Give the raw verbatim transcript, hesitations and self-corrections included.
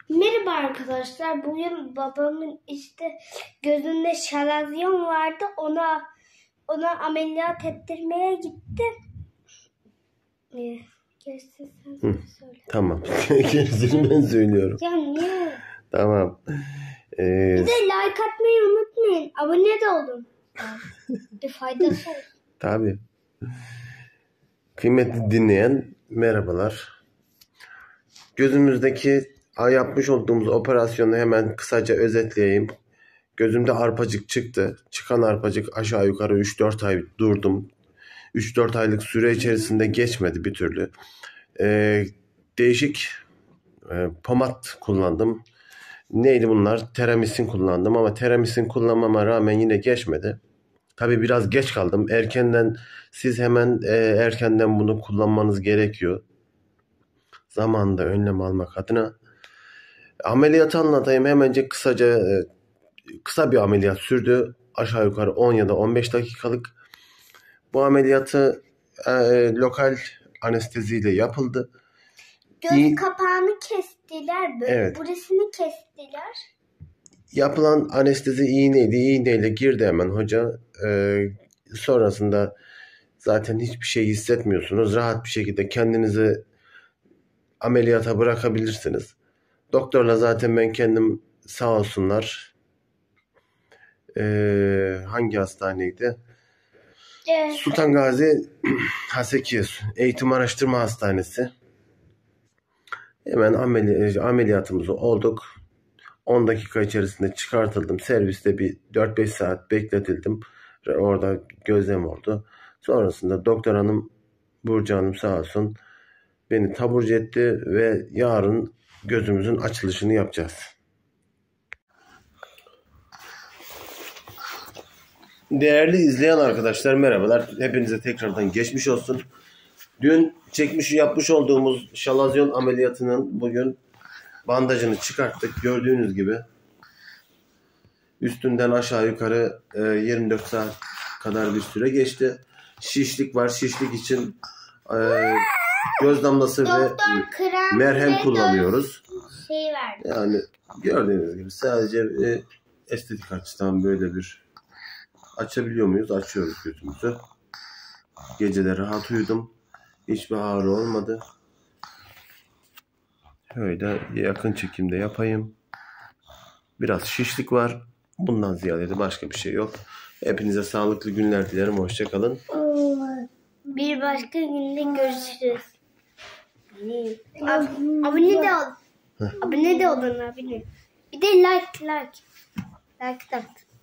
Merhaba arkadaşlar. Bugün babamın işte gözünde şalazyon vardı. Ona ona ameliyat ettirmeye gittim. Ee, Gerisi sen Hı, söyle. tamam. Gerisini ben söylüyorum. Ya niye? Tamam. Ee, Bir de like atmayı unutmayın. Abone de olun. Bir faydası olsun. tabii. Kıymetli dinleyen merhabalar. Gözümüzdeki yapmış olduğumuz operasyonu hemen kısaca özetleyeyim. Gözümde arpacık çıktı. Çıkan arpacık aşağı yukarı üç dört ay durdum. üç dört aylık süre içerisinde geçmedi bir türlü. Ee, değişik e, pomat kullandım. Neydi bunlar? Teramisin kullandım ama teramisin kullanmama rağmen yine geçmedi. Tabii biraz geç kaldım. Erkenden siz hemen e, erkenden bunu kullanmanız gerekiyor. Zamanında önlem almak adına. Ameliyatı anlatayım hemencik kısaca. E, kısa bir ameliyat sürdü. Aşağı yukarı on ya da on beş dakikalık. Bu ameliyatı e, lokal anesteziyle yapıldı. Göz İyi. kapağını kestiler. Böyle evet. Burasını kestiler. Yapılan anestezi iğneydi. İğneyle girdi hemen hoca. Ee, sonrasında zaten hiçbir şey hissetmiyorsunuz. Rahat bir şekilde kendinizi ameliyata bırakabilirsiniz. Doktorla zaten ben kendim sağ olsunlar. Ee, hangi hastaneydi? Evet. Sultan Gazi Haseki Eğitim Araştırma Hastanesi. Hemen ameli ameliyatımızı olduk. on dakika içerisinde çıkartıldım. Serviste bir dört beş saat bekletildim. Orada gözlem oldu. Sonrasında doktor hanım, Burcu Hanım sağ olsun beni taburcu etti ve yarın gözümüzün açılışını yapacağız. Değerli izleyen arkadaşlar merhabalar. Hepinize tekrardan geçmiş olsun. Dün çekmiş yapmış olduğumuz şalazyon ameliyatının bugün bandajını çıkarttık. Gördüğünüz gibi üstünden aşağı yukarı yirmi dört saat kadar bir süre geçti. Şişlik var. Şişlik için e, göz damlası ve merhem kullanıyoruz. Şey verdi. Yani gördüğünüz gibi sadece e, estetik açıdan böyle bir açabiliyor muyuz? Açıyoruz gözümüzü. Geceleri rahat uyudum. Hiçbir ağrı olmadı. Şöyle yakın çekimde yapayım. Biraz şişlik var. Bundan ziyade de başka bir şey yok. Hepinize sağlıklı günler dilerim. Hoşça kalın. Bir başka günde görüşürüz. Ab abone de ol. Abone de olun abone. Bir de like like. Like de.